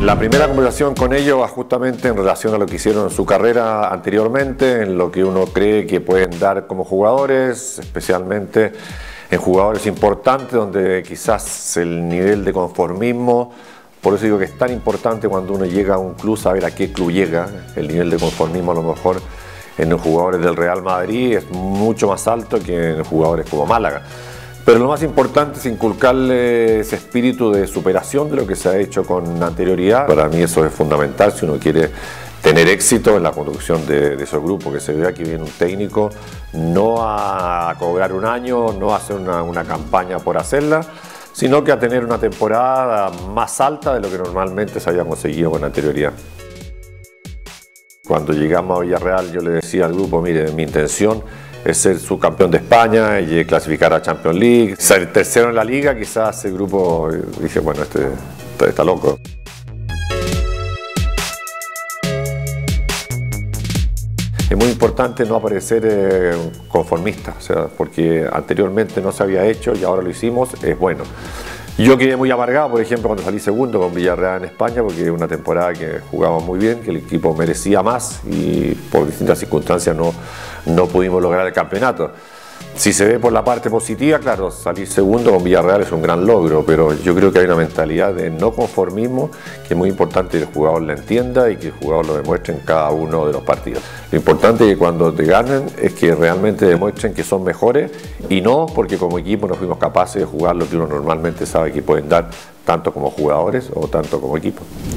La primera conversación con ellos va justamente en relación a lo que hicieron en su carrera anteriormente, en lo que uno cree que pueden dar como jugadores, especialmente en jugadores importantes donde quizás el nivel de conformismo, por eso digo que es tan importante cuando uno llega a un club saber a qué club llega. El nivel de conformismo a lo mejor en los jugadores del Real Madrid es mucho más alto que en jugadores como Málaga. Pero lo más importante es inculcarle ese espíritu de superación de lo que se ha hecho con anterioridad. Para mí eso es fundamental si uno quiere tener éxito en la conducción de esos grupos, que se vea que viene un técnico no a cobrar un año, no a hacer una campaña por hacerla, sino que a tener una temporada más alta de lo que normalmente se había conseguido con anterioridad. Cuando llegamos a Villarreal yo le decía al grupo, mire, mi intención es ser subcampeón de España y clasificar a Champions League. Ser tercero en la liga, quizás ese grupo, dije, bueno, este está loco. Es muy importante no aparecer conformista, o sea, porque anteriormente no se había hecho y ahora lo hicimos, es bueno. Yo quedé muy amargado, por ejemplo, cuando salí segundo con Villarreal en España, porque es una temporada que jugábamos muy bien, que el equipo merecía más y por distintas circunstancias no pudimos lograr el campeonato. Si se ve por la parte positiva, claro, salir segundo con Villarreal es un gran logro, pero yo creo que hay una mentalidad de no conformismo que es muy importante que el jugador la entienda y que el jugador lo demuestre en cada uno de los partidos. Lo importante es que cuando te ganen es que realmente demuestren que son mejores y no porque como equipo no fuimos capaces de jugar lo que uno normalmente sabe que pueden dar tanto como jugadores o tanto como equipo.